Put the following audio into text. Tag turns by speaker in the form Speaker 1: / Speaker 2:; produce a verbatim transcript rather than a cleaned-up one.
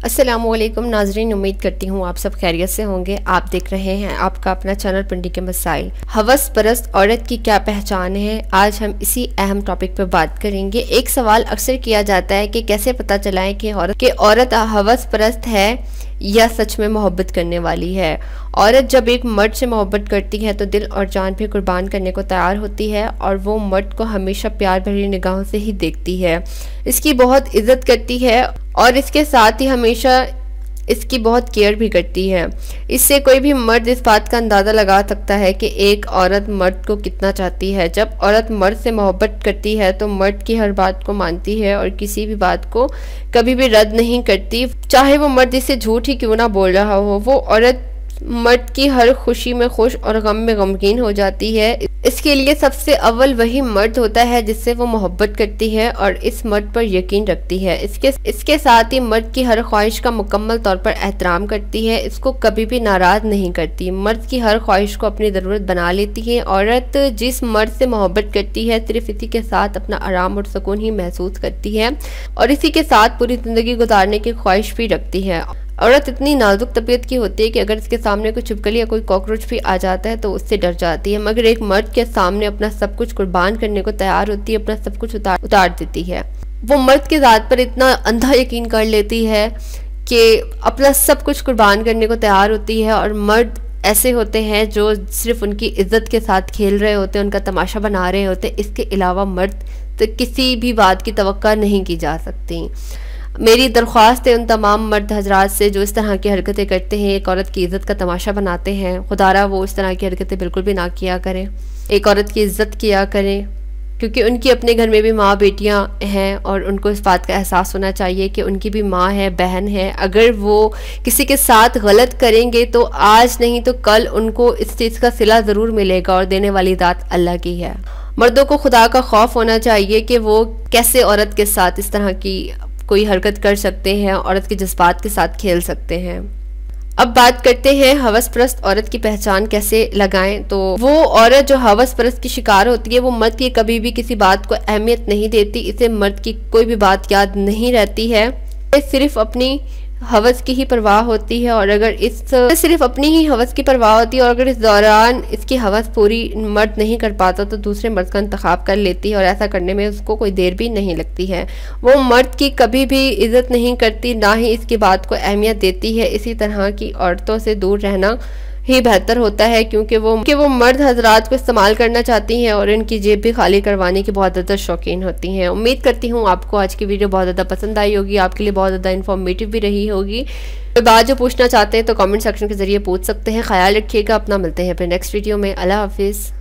Speaker 1: अस्सलामुअलैकुम नाजरीन, उम्मीद करती हूँ आप सब खैरियत से होंगे। आप देख रहे हैं आपका अपना चैनल पिंडी के मसाइल। हवस परस्त औरत की क्या पहचान है, आज हम इसी अहम टॉपिक पर बात करेंगे। एक सवाल अक्सर किया जाता है कि कैसे पता चलाएं कि औरत कि औरत हवस परस्त है या सच में मोहब्बत करने वाली है। औरत जब एक मर्द से मोहब्बत करती है तो दिल और जान भी कुर्बान करने को तैयार होती है और वो मर्द को हमेशा प्यार भरी निगाहों से ही देखती है, इसकी बहुत इज्जत करती है और इसके साथ ही हमेशा इसकी बहुत केयर भी करती है। इससे कोई भी मर्द इस बात का अंदाज़ा लगा सकता है कि एक औरत मर्द को कितना चाहती है। जब औरत मर्द से मोहब्बत करती है तो मर्द की हर बात को मानती है और किसी भी बात को कभी भी रद्द नहीं करती, चाहे वो मर्द इसे झूठ ही क्यों ना बोल रहा हो। वो औरत मर्द की हर खुशी में खुश और गम में गमगीन हो जाती है। इसके लिए सबसे अव्वल वही मर्द होता है जिससे वो मोहब्बत करती है और इस मर्द पर यकीन रखती है। इसके इसके साथ ही मर्द की हर ख्वाहिश का मुकम्मल तौर पर एहतराम करती है, इसको कभी भी नाराज़ नहीं करती। मर्द की हर ख्वाहिश को अपनी ज़रूरत बना लेती है। औरत जिस मर्द से मोहब्बत करती है सिर्फ इसी के साथ अपना आराम और सुकून ही महसूस करती है और इसी के साथ पूरी ज़िंदगी गुजारने की ख्वाहिश भी रखती है। औरत इतनी नाजुक तबीयत की होती है कि अगर इसके सामने कोई छिपकली या कोई कॉकरोच भी आ जाता है तो उससे डर जाती है, मगर एक मर्द के सामने अपना सब कुछ कुर्बान करने को तैयार होती है, अपना सब कुछ उतार उतार देती है। वो मर्द की ज़ात पर इतना अंधा यकीन कर लेती है कि अपना सब कुछ कुर्बान करने को तैयार होती है। और मर्द ऐसे होते हैं जो सिर्फ उनकी इज्जत के साथ खेल रहे होते हैं, उनका तमाशा बना रहे होते हैं। इसके अलावा मर्द तो किसी भी बात की तवक्का नहीं की जा सकती। मेरी दरख्वास्त है उन तमाम मर्द हजरात से जो इस तरह की हरकतें करते हैं, एक औरत की इज़्ज़त का तमाशा बनाते हैं, खुदारा वो इस तरह की हरकतें बिल्कुल भी ना किया करें। एक औरत की इज़्ज़त किया करें, क्योंकि उनकी अपने घर में भी माँ बेटियाँ हैं और उनको इस बात का एहसास होना चाहिए कि उनकी भी माँ है, बहन है। अगर वो किसी के साथ गलत करेंगे तो आज नहीं तो कल उनको इस चीज़ का सिला ज़रूर मिलेगा और देने वाली ज़ात अल्लाह की है। मर्दों को खुदा का खौफ होना चाहिए कि वो कैसे औरत के साथ इस तरह की कोई हरकत कर सकते हैं, औरत के जज्बात के साथ खेल सकते हैं। अब बात करते हैं हवस परस्त औरत की पहचान कैसे लगाएं। तो वो औरत जो हवस परस्त की शिकार होती है वो मर्द की कभी भी किसी बात को अहमियत नहीं देती, इसे मर्द की कोई भी बात याद नहीं रहती है, सिर्फ अपनी हवस की ही परवाह होती है। और अगर इस सिर्फ अपनी ही हवस की परवाह होती है और अगर इस दौरान इसकी हवस पूरी मर्द नहीं कर पाता तो दूसरे मर्द का इंतखाब कर लेती है और ऐसा करने में उसको कोई देर भी नहीं लगती है। वो मर्द की कभी भी इज्जत नहीं करती, ना ही इसकी बात को अहमियत देती है। इसी तरह की औरतों से दूर रहना ही बेहतर होता है, क्योंकि वो कि वो मर्द हजरात को इस्तेमाल करना चाहती हैं और इनकी जेब भी खाली करवाने की बहुत ज़्यादा शौकीन होती हैं। उम्मीद करती हूँ आपको आज की वीडियो बहुत ज़्यादा पसंद आई होगी, आपके लिए बहुत ज़्यादा इन्फॉर्मेटिव भी रही होगी। कोई बात जो पूछना चाहते हैं तो कमेंट सेक्शन के ज़रिए पूछ सकते हैं। ख्याल रखिएगा अपना, मिलते हैं अपने नेक्स्ट वीडियो में। अल्लाह हाफिज़।